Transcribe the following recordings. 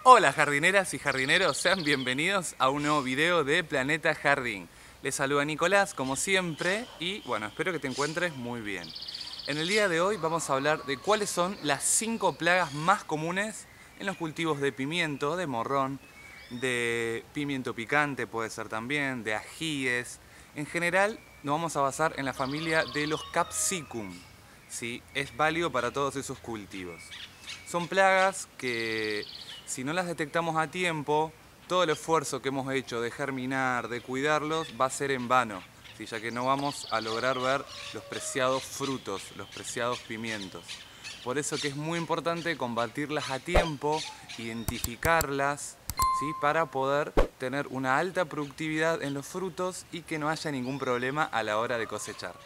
Hola jardineras y jardineros, sean bienvenidos a un nuevo video de Planeta Jardín. Les saluda Nicolás como siempre y bueno, espero que te encuentres muy bien. En el día de hoy vamos a hablar de cuáles son las 5 plagas más comunes en los cultivos de pimiento, de morrón, de pimiento picante puede ser también, de ajíes. En general nos vamos a basar en la familia de los Capsicum. ¿Sí? Es válido para todos esos cultivos. Son plagas que si no las detectamos a tiempo, todo el esfuerzo que hemos hecho de germinar, de cuidarlos, va a ser en vano, ¿sí? Ya que no vamos a lograr ver los preciados frutos, los preciados pimientos. Por eso que es muy importante combatirlas a tiempo, identificarlas, ¿sí? Para poder tener una alta productividad en los frutos y que no haya ningún problema a la hora de cosechar.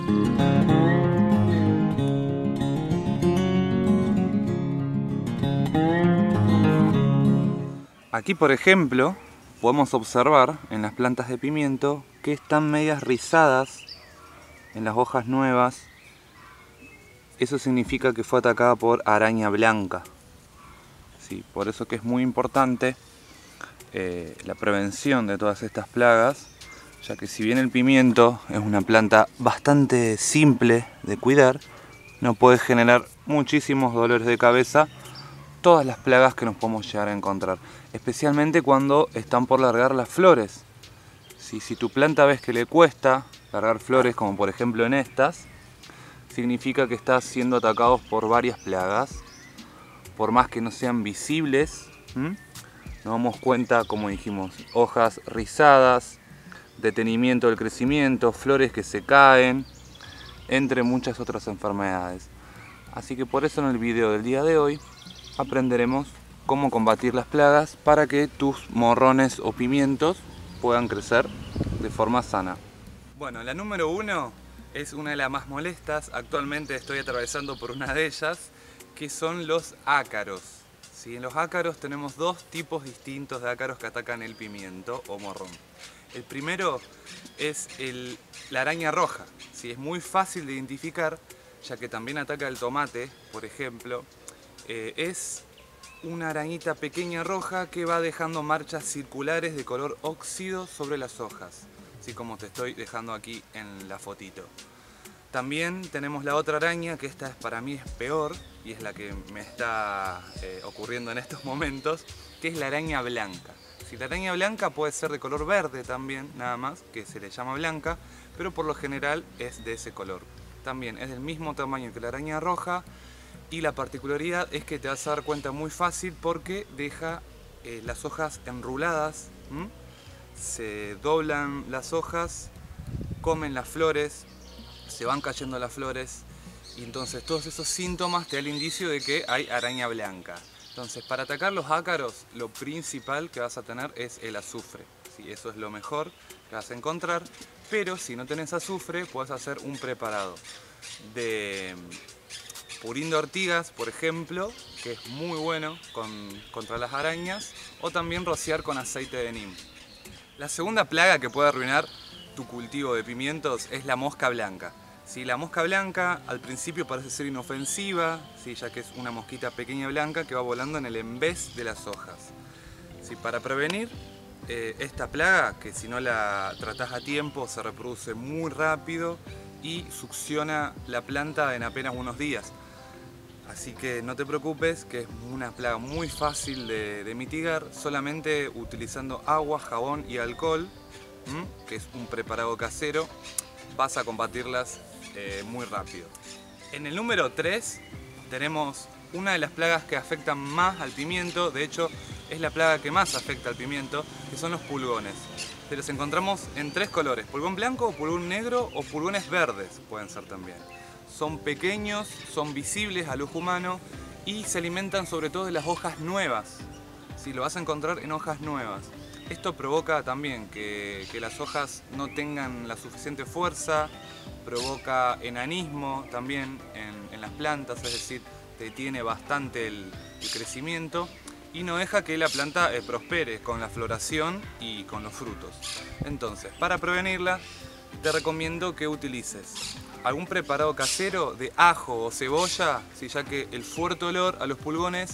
Aquí, por ejemplo, podemos observar en las plantas de pimiento que están medias rizadas en las hojas nuevas. Eso significa que fue atacada por araña blanca. Sí, por eso que es muy importante la prevención de todas estas plagas, ya que si bien el pimiento es una planta bastante simple de cuidar, no puede generar muchísimos dolores de cabeza todas las plagas que nos podemos llegar a encontrar, especialmente cuando están por largar las flores. Si tu planta ves que le cuesta largar flores, como por ejemplo en estas, significa que está siendo atacados por varias plagas. Por más que no sean visibles, nos damos cuenta, como dijimos, hojas rizadas, detenimiento del crecimiento, flores que se caen, entre muchas otras enfermedades. Así que por eso en el video del día de hoy aprenderemos cómo combatir las plagas para que tus morrones o pimientos puedan crecer de forma sana. Bueno, la número 1 es una de las más molestas. Actualmente estoy atravesando por una de ellas, que son los ácaros. ¿Sí? En los ácaros tenemos dos tipos distintos de ácaros que atacan el pimiento o morrón. El primero es la araña roja. ¿Sí? Es muy fácil de identificar, ya que también ataca el tomate, por ejemplo. Es una arañita pequeña roja que va dejando marchas circulares de color óxido sobre las hojas, así como te estoy dejando aquí en la fotito. También tenemos la otra araña, que esta para mí es peor y es la que me está ocurriendo en estos momentos, que es la araña blanca. Si la araña blanca puede ser de color verde también, nada más, que se le llama blanca, pero por lo general es de ese color. También es del mismo tamaño que la araña roja. Y la particularidad es que te vas a dar cuenta muy fácil porque deja las hojas enruladas, se doblan las hojas, comen las flores, se van cayendo las flores y entonces todos esos síntomas te dan el indicio de que hay araña blanca. Entonces, para atacar los ácaros, lo principal que vas a tener es el azufre. ¿Sí? Eso es lo mejor que vas a encontrar, pero si no tenés azufre, puedes hacer un preparado de purín de ortigas, por ejemplo, que es muy bueno contra las arañas, o también rociar con aceite de neem. La segunda plaga que puede arruinar tu cultivo de pimientos es la mosca blanca. ¿Sí? La mosca blanca al principio parece ser inofensiva, ¿sí? Ya que es una mosquita pequeña blanca que va volando en el embés de las hojas. ¿Sí? Para prevenir esta plaga, que si no la tratás a tiempo se reproduce muy rápido y succiona la planta en apenas unos días. Así que no te preocupes, que es una plaga muy fácil de mitigar, solamente utilizando agua, jabón y alcohol, que es un preparado casero, vas a combatirlas muy rápido. En el número 3 tenemos una de las plagas que afectan más al pimiento, de hecho es la plaga que más afecta al pimiento, que son los pulgones. Se los encontramos en 3 colores, pulgón blanco, pulgón negro o pulgones verdes pueden ser también. Son pequeños, son visibles al ojo humano y se alimentan sobre todo de las hojas nuevas. Sí, lo vas a encontrar en hojas nuevas. Esto provoca también que las hojas no tengan la suficiente fuerza, provoca enanismo también en las plantas, es decir, detiene bastante el crecimiento y no deja que la planta prospere con la floración y con los frutos. Entonces, para prevenirla, te recomiendo que utilices algún preparado casero de ajo o cebolla, ¿sí? Ya que el fuerte olor a los pulgones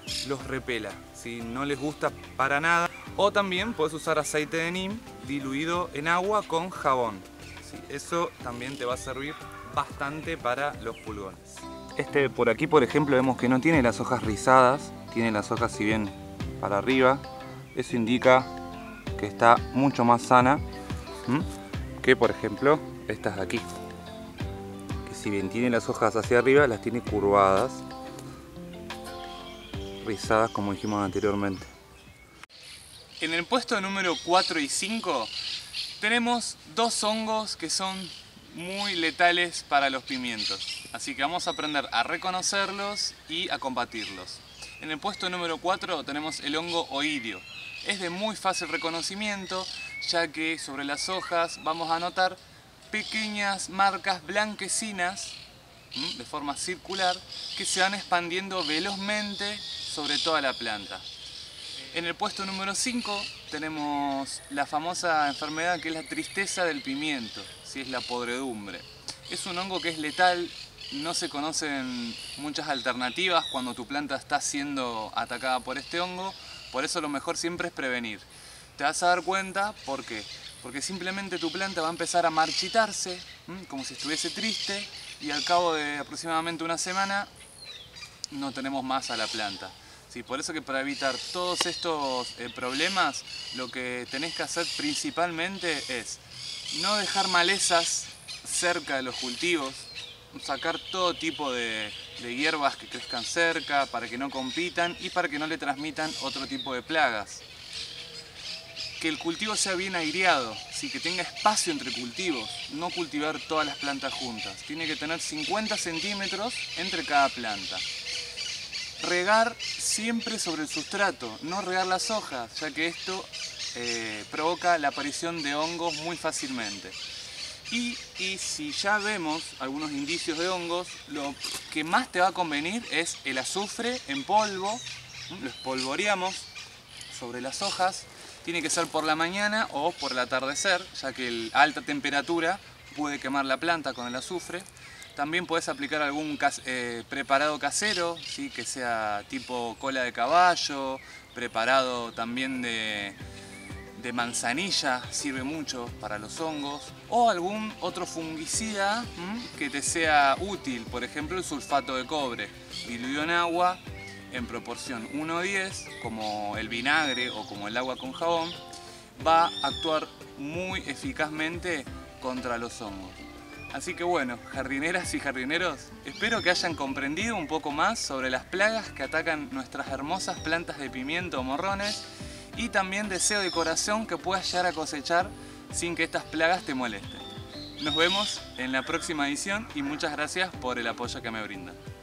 los repela, si no les gusta para nada. O también puedes usar aceite de neem diluido en agua con jabón. ¿Sí? Eso también te va a servir bastante para los pulgones. Este por aquí, por ejemplo, vemos que no tiene las hojas rizadas, tiene las hojas si bien para arriba. Eso indica que está mucho más sana que, por ejemplo, estas de aquí, que si bien tiene las hojas hacia arriba, las tiene curvadas, rizadas como dijimos anteriormente. En el puesto número 4 y 5 tenemos dos hongos que son muy letales para los pimientos, así que vamos a aprender a reconocerlos y a combatirlos. En el puesto número 4 tenemos el hongo oidio. Es de muy fácil reconocimiento, ya que sobre las hojas vamos a notar pequeñas marcas blanquecinas de forma circular que se van expandiendo velozmente sobre toda la planta. En el puesto número 5 tenemos la famosa enfermedad que es la tristeza del pimiento, es la podredumbre. Es un hongo que es letal, no se conocen muchas alternativas cuando tu planta está siendo atacada por este hongo, por eso lo mejor siempre es prevenir. Te vas a dar cuenta, ¿por qué? Porque simplemente tu planta va a empezar a marchitarse, como si estuviese triste, y al cabo de aproximadamente una semana no tenemos más a la planta. Sí, por eso que para evitar todos estos problemas, lo que tenés que hacer principalmente es no dejar malezas cerca de los cultivos, sacar todo tipo de hierbas que crezcan cerca para que no compitan y para que no le transmitan otro tipo de plagas. Que el cultivo sea bien aireado, ¿sí? Que tenga espacio entre cultivos, no cultivar todas las plantas juntas. Tiene que tener 50 centímetros entre cada planta. Regar siempre sobre el sustrato, no regar las hojas, ya que esto provoca la aparición de hongos muy fácilmente. Y si ya vemos algunos indicios de hongos, lo que más te va a convenir es el azufre en polvo. Lo espolvoreamos sobre las hojas. Tiene que ser por la mañana o por el atardecer, ya que a alta temperatura puede quemar la planta con el azufre. También puedes aplicar algún preparado casero, ¿sí? Que sea tipo cola de caballo, preparado también de manzanilla, sirve mucho para los hongos, o algún otro fungicida que te sea útil, por ejemplo el sulfato de cobre, diluido en agua en proporción 1:10, como el vinagre o como el agua con jabón, va a actuar muy eficazmente contra los hongos. Así que bueno, jardineras y jardineros, espero que hayan comprendido un poco más sobre las plagas que atacan nuestras hermosas plantas de pimiento o morrones, y también deseo de corazón que puedas llegar a cosechar sin que estas plagas te molesten. Nos vemos en la próxima edición y muchas gracias por el apoyo que me brindan.